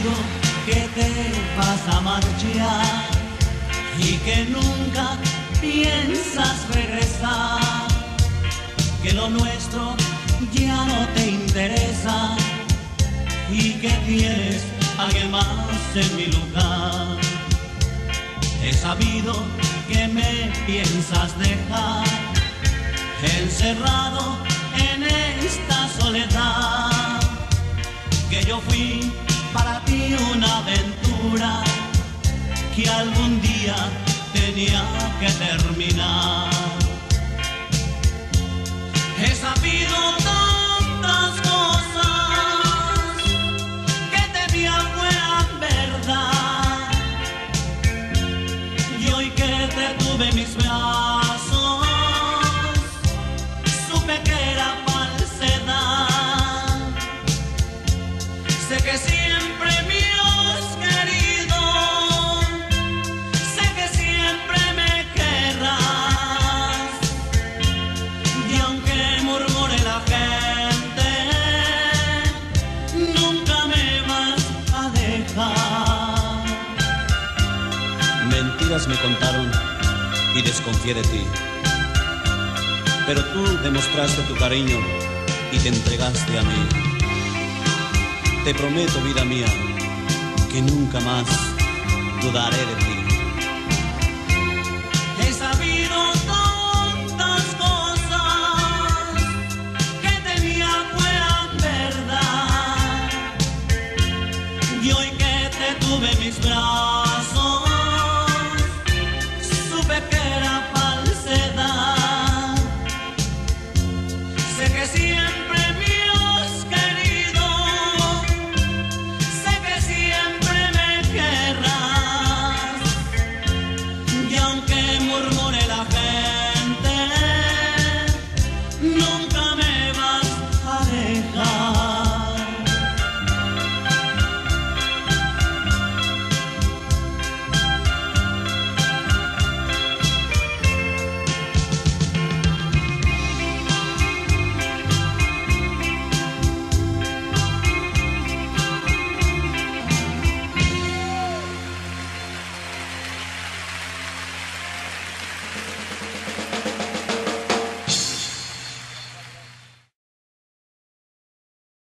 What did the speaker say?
sabido que te vas a marchar y que nunca piensas regresar, que lo nuestro ya no te interesa y que tienes a alguien más en mi lugar. He sabido que me piensas dejar encerrado en esta soledad, que yo fui para ti una aventura que algún día tenía que terminar. He sabido tantas cosas que temía fueran verdad, y hoy que te tuve en mis brazos supe que era falsedad. Sé que siempre me has querido, sé que siempre me querrás, y aunque murmure la gente, nunca me vas a dejar. Mentiras me contaron y desconfié de ti, pero tú demostraste tu cariño y te entregaste a mí. Te prometo, vida mía, que nunca más dudaré de ti.